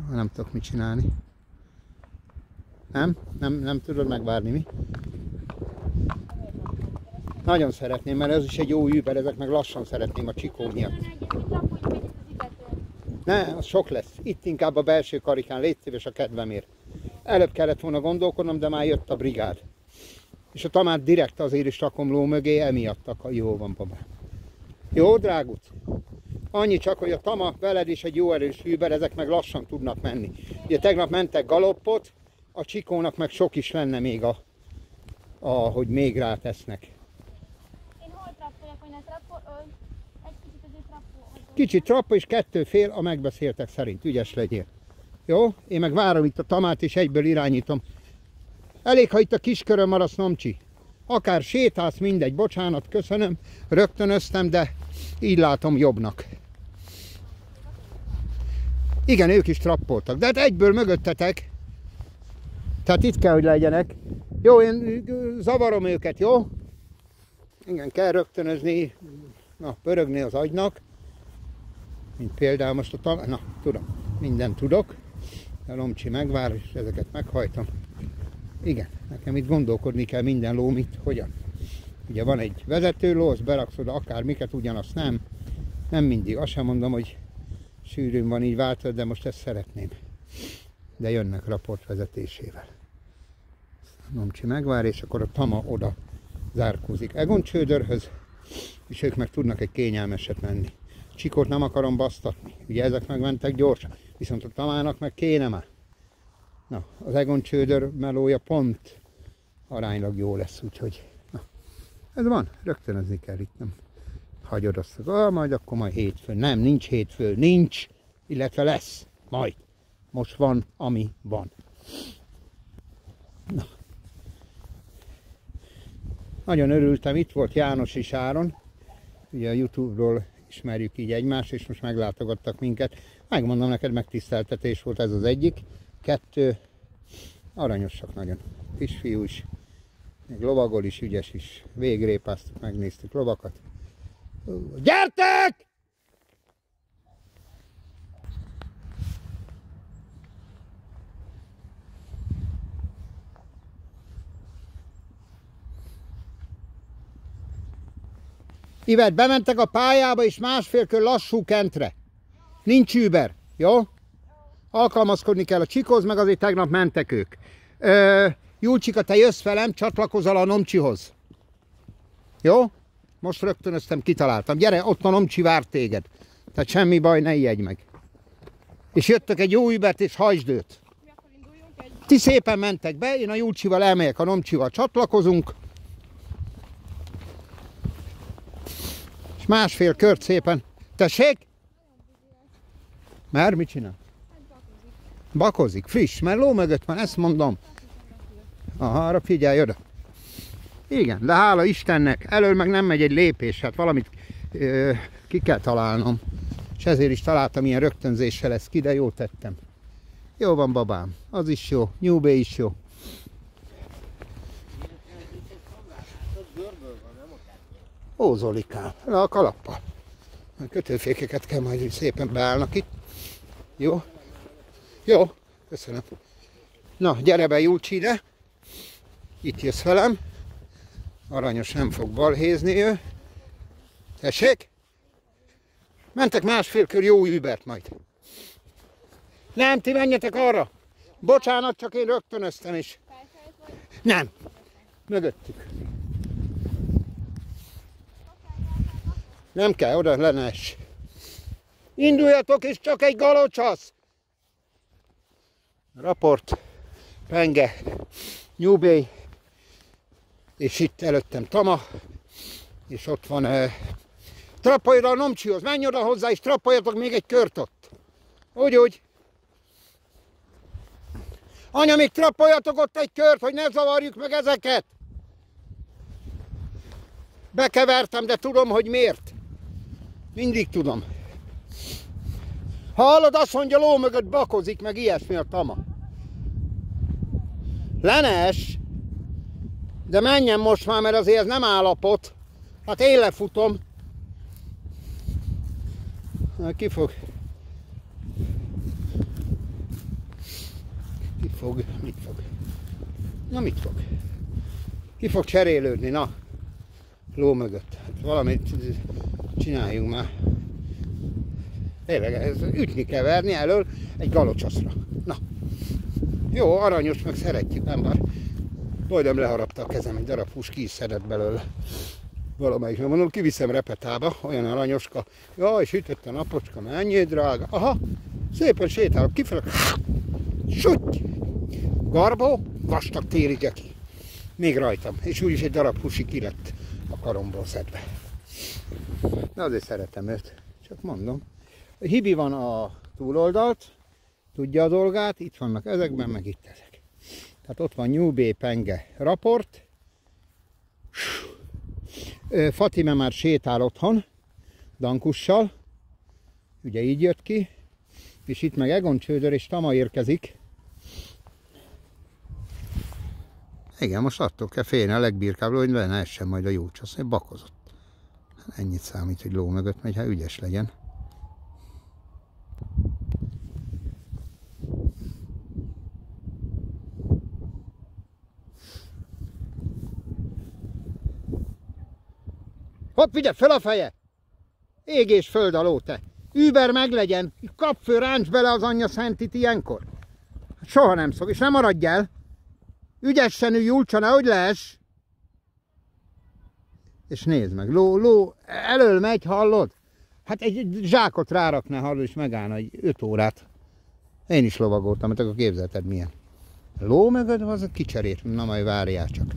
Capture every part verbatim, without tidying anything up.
Nem tudok mit csinálni. Nem? Nem, nem tudod megvárni, mi? Nagyon szeretném, mert ez is egy jó über, ezek meg lassan szeretném a csikó miatt. Ne, az sok lesz. Itt inkább a belső karikán, légy szíves a kedvemért. Előbb kellett volna gondolkodnom, de már jött a brigád. És a Tamát direkt azért is rakom ló mögé, emiatt akar. Jó van, baba. Jó, drágut? Annyi csak, hogy a Tama veled is egy jó erős über, ezek meg lassan tudnak menni. Ugye tegnap mentek galoppot, a csikónak meg sok is lenne még a, a hogy még rátesznek. Én hol trappoljak, hogy ne trappol, egy kicsit azért trappol. Kicsit trappo és kettő fél a megbeszéltek szerint, ügyes legyél. Jó? Én meg várom itt a Tamát és egyből irányítom. Elég, ha itt a kiskörön maradsz, Nomcsi. Akár sétálsz, mindegy, bocsánat, köszönöm, rögtönöztem, de így látom jobbnak. Igen, ők is trappoltak, de hát egyből mögöttetek. Tehát itt kell, hogy legyenek. Jó, én zavarom őket, jó? Igen, kell rögtönözni, na, pörögni az agynak. Mint például most a Tam... Na, tudom, mindent tudok. A Lomcsi megvár, és ezeket meghajtom. Igen, nekem itt gondolkodni kell minden ló mit, hogyan. Ugye van egy vezetőló, azt beraksz oda akármiket, ugyanazt nem. Nem mindig, azt sem mondom, hogy sűrűn van így változat, de most ezt szeretném. De jönnek raport vezetésével. Nomcsi megvár, és akkor a Tama oda zárkózik Egon csődörhöz, és ők meg tudnak egy kényelmeset menni. Csikót nem akarom basztatni, ugye ezek meg mentek gyorsan, viszont a Tamának meg kéne már. Na, az Egon csődör melója pont aránylag jó lesz, úgyhogy na, ez van, rögtönözni kell itt, nem hagyod azt, hogy ah, majd akkor majd hétfőn. Nem, nincs hétfő, nincs, illetve lesz, majd. Most van, ami van. Na. Nagyon örültem, itt volt János és Áron, ugye a YouTube-ról ismerjük így egymást, és most meglátogattak minket. Megmondom neked, megtiszteltetés volt ez az egyik. Kettő, aranyosak nagyon. Kisfiú is, még lovagol is, ügyes is. Végrépáztuk, megnéztük lovakat. Gyertek! Ivet, bementek a pályába, és másfél kör lassú kentre. Nincs über, jó? Alkalmazkodni kell a csikóz, meg azért tegnap mentek ők. Ö, Julcsika, te jössz velem, csatlakozol a Nomcsihoz. Jó? Most rögtönöztem, kitaláltam. Gyere, ott a Nomcsi vár téged. Tehát semmi baj, ne ijedj meg. És jöttök egy jó übert, és hajtsd őt. Ti szépen mentek be, én a Julcsival elmegyek, a Nomcsival csatlakozunk. És másfél kört szépen. Tessék? Mert mit csinál? Bakozik, friss, mert ló mögött van, ezt mondom. Aha, arra figyelj oda. Igen, de hála Istennek, elől meg nem megy egy lépés, hát valamit ö, ki kell találnom. És ezért is találtam ilyen rögtönzéssel ezt ki, de jól tettem. Jó van, babám, az is jó, New Bay is jó. Ó, Zolikám, le a kalappal. A kötőfékeket kell majd, hogy szépen beállnak itt. Jó? Jó, köszönöm. Na, gyere be, Julcsi, ide. Itt jössz velem. Aranyos nem fog balhézni ő. Tessék? Mentek másfél kör jó übert majd. Nem, ti menjetek arra. Bocsánat, csak én rögtönöztem is. Nem. Mögöttük. Nem kell, oda le ne ess. Induljatok, és csak egy galocsasz. Raport, penge, New Bay, és itt előttem Tama, és ott van eh, trappolj oda a Nomcsihoz, menj oda hozzá, és trappoljatok még egy kört ott. Úgy, úgy. Anya, még trappoljatok ott egy kört, hogy ne zavarjuk meg ezeket. Bekevertem, de tudom, hogy miért. Mindig tudom. Hallod, azt mondja, ló mögött bakozik, meg ilyesmi a Tama. Lenes, de menjen most már, mert azért ez nem állapot. Hát én lefutom. Ki fog? Mit fog? Mit fog? Na mit fog? Ki fog cserélődni? Na, ló mögött. Hát valamit csináljunk már. Tényleg, ez ütni kell verni elől egy galocsaszra. Na. Jó, aranyos, meg szeretjük, nem bár. Majdnem leharapta a kezem, egy darab hús ki is szedett belőle. Valamelyik, mondom, kiviszem repetába, olyan aranyoska. Jaj, sütött a napocska, mennyi drága. Aha, szépen sétálok kifele. Sütty! Garbó, vastag téli gyeki. Még rajtam, és úgyis egy darab húsi ki lett a karomból szedve. Na azért szeretem őt, csak mondom. Hibi van a túloldalt, tudja a dolgát, itt vannak ezekben, meg itt ezek. Tehát ott van New Bay penge raport. Fatime már sétál otthon, Dankussal, ugye így jött ki, és itt meg Egon Csődör és Tama érkezik. Igen, most attól kell félni a legbirkából, hogy ne essen majd a jócs, azt mondja, bakozott. Ennyit számít, hogy ló mögött megy, hát ügyes legyen. Hopp, vigye fel a feje! Ég és föld a ló, te! Über meglegyen! Kap föl, ráncs bele az anyja szentit ilyenkor! Soha nem szok, és nem maradj el! Ügyesen ülj, Julcsa, nehogy leess! És nézd meg, ló, ló, elől megy, hallod? Hát egy zsákot rárakná, hallod, és megállna egy öt órát. Én is lovagoltam, mert akkor képzelted milyen. Ló mögött az a kicserét, na majd várjál csak.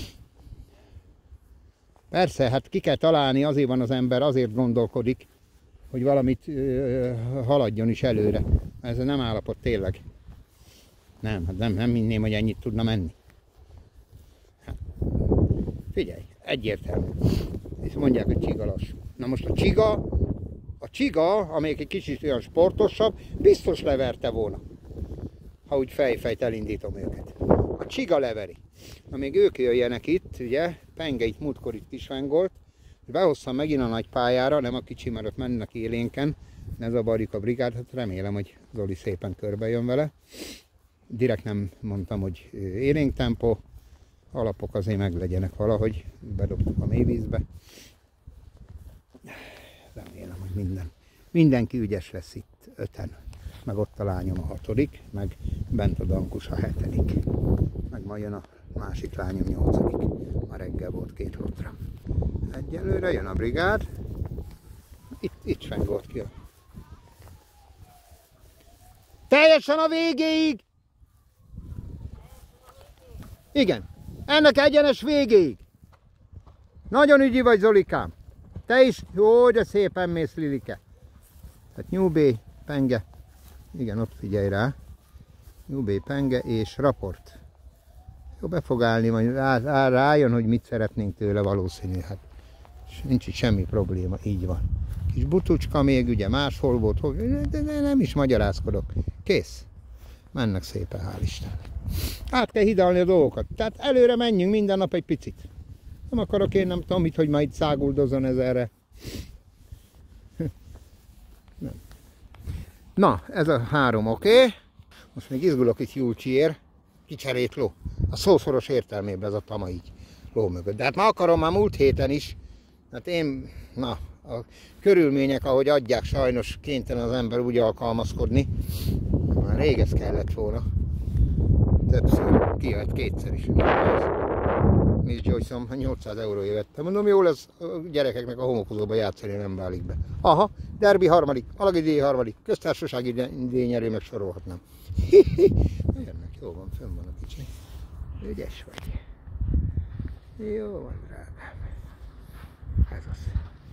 Persze, hát ki kell találni, azért van az ember, azért gondolkodik, hogy valamit ö, haladjon is előre. Ez nem állapot tényleg. Nem, hát nem, nem hinném, hogy ennyit tudna menni. Hát, figyelj, egyértelmű. És mondják, hogy csiga lassú. Na most a csiga, a csiga, amelyik egy kicsit olyan sportosabb, biztos leverte volna. Ha úgy fejfejt elindítom őket. A csiga leveri. Na még ők jöjjenek itt, ugye, penge itt múltkor itt is vengolt. Behoztam megint a nagy pályára, nem a kicsi, mert ott mennek élénken. Ne zavarjuk a brigádot, remélem, hogy Zoli szépen körbe jön vele. Direkt nem mondtam, hogy élénk tempó. Alapok azért meglegyenek valahogy. Bedobtuk a mélyvízbe. Remélem, hogy minden. Mindenki ügyes lesz itt, öten. Meg ott a lányom a hatodik, meg bent a Dankus a hetedik. Meg majd jön a másik lányom nyolcadik. Ma reggel volt két lotra. Egyelőre jön a brigád. Itt, itt fengolt ki a... Teljesen a végéig! Igen. Ennek egyenes végéig. Nagyon ügyi vagy, Zolikám. Te is? Jó, de szépen mész, Lilike. Tehát New Bay, penge. Igen, ott figyelj rá. New Bay, penge és raport. Jó, be fog állni, majd rá, rá, rájön, hogy mit szeretnénk tőle valószínű. Hát nincs itt semmi probléma, így van. Kis butucska még, ugye máshol volt, de nem is magyarázkodok. Kész. Mennek szépen, hál' Istennek. Át kell hidalni a dolgokat. Tehát előre menjünk minden nap egy picit. Nem akarok én nem tudom mit, hogy majd száguldozon ez erre. Nem. Na, ez a három oké. Okay. Most még izgulok itt Julcsiért. Kicserét ló. A szószoros értelmében ez a Tama így ló mögött. De hát ma akarom már múlt héten is. Hát én, na, a körülmények, ahogy adják, sajnos kénytelen az ember úgy alkalmazkodni. Már rég ez kellett volna. Többször, kijött kétszer is. Miss Joyce-om, nyolcszáz euróért vettem. Mondom, jó lesz a gyerekeknek a homokozóba játszani, nem válik be. Aha, derbi harmadik, alagidéi harmadik, köztársasági díjnyerő, meg sorolhatnám. Jönnek, jó van, fönn van a kicsi. Ügyes vagy. Jó van, drágám. Ez az.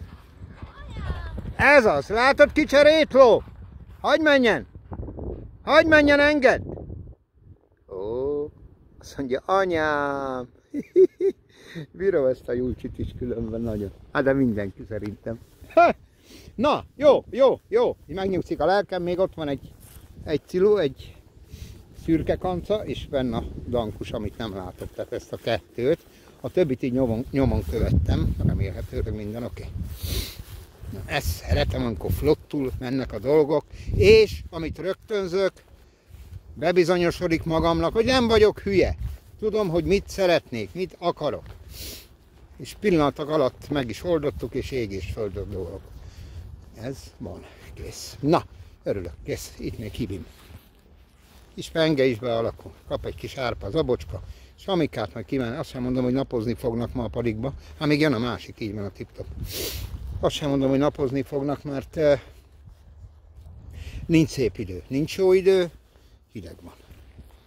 Ez az, látod, kicserét ló? Hagyj menjen! Hagyj menjen, engedd! Ó, azt mondja, anyám! Bírom ezt a Julcsit is különben nagyon. Hát de mindenki szerintem. Ha! Na, jó, jó, jó. Megnyugszik a lelkem, még ott van egy, egy ciló, egy szürke kanca, és benne a Dankus, amit nem látok, tehát ezt a kettőt. A többit így nyomon, nyomon követtem, remélhetőleg minden oké. Okay. Ezt szeretem, amikor flottul mennek a dolgok, és amit rögtönzök, bebizonyosodik magamnak, hogy nem vagyok hülye. Tudom, hogy mit szeretnék, mit akarok. És pillanatok alatt meg is oldottuk, és ég és földök dolgok. Ez van, kész. Na, örülök, kész. Itt még hibim. Kis penge is bealakul. Kap egy kis árpa, zabocska. Samikát meg kimen. Azt sem mondom, hogy napozni fognak ma a padikba. Hát még jön a másik, így van a tip-top. Azt sem mondom, hogy napozni fognak, mert eh, nincs szép idő. Nincs jó idő, hideg van.